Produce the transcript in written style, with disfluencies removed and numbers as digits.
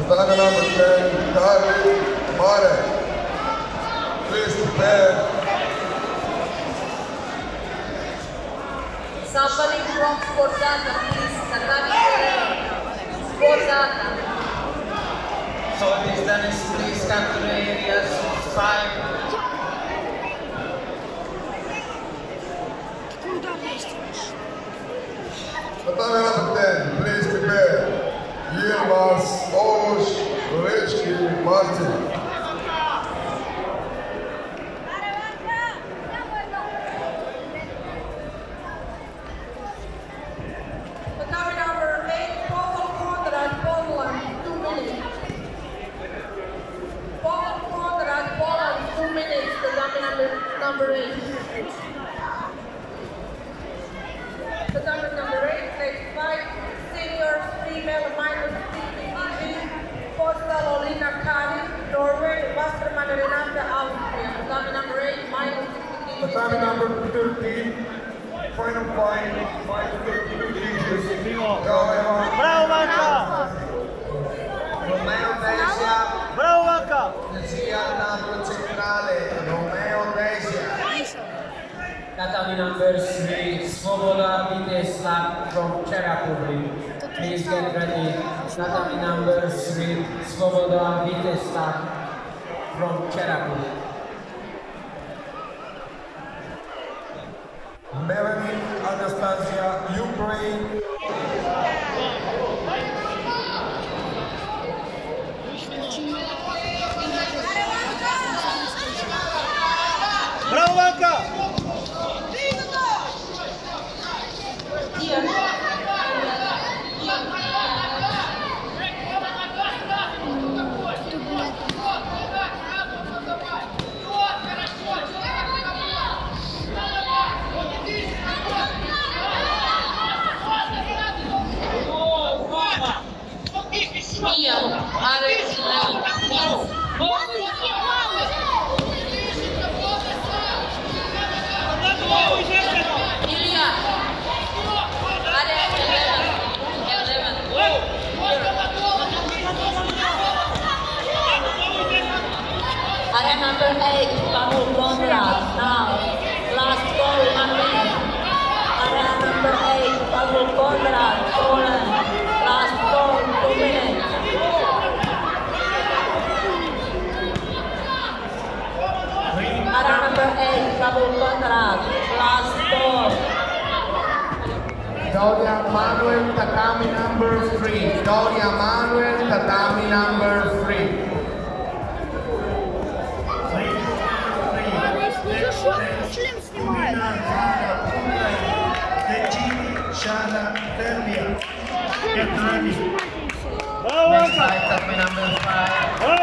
Tatami number 10, David Marek. Please prepare. Somebody from Sportata, please. Tatami Sportata. So distance, please come to the areas 5. Tatami number 10, please prepare. Yilmaz, Osh, Gorecki, Martin. Tatami number 8, Pavel Konrad, Poland, 2 minutes. Pavel Konrad, Poland, 2 minutes. Tatami number 8. Tatami number 8, next fight, seniors, female, minus 50 kg, Costa Lolina Kari, Norway, Wasserman Renata, Austria. Tatami number 8, minus 50 kg. Tatami number 13, final fight, 5 kg. Bravo Manca! Romeo Desia, Bravo Manca! sia al lato centrale, Romeo Desia. Tatami number 3, Svoboda Viteslav from Czech Republic. Please get ready. Tatami number 3, Svoboda Viteslav from Czech Republic. Melanie Anastasia, Ukraine. Bravo Manca! Area number 8, Pavel Konrad, now, last call, 1 minute. Area number 8, Pavel Konrad, Poland, last call, 2 minutes. Area number 8, Pavel Konrad, last call. Doria Manuel, Tatami number 3. Doria Manuel, Tatami number 3. Шлем снимает. Браво, Next fight, Tatami number 5.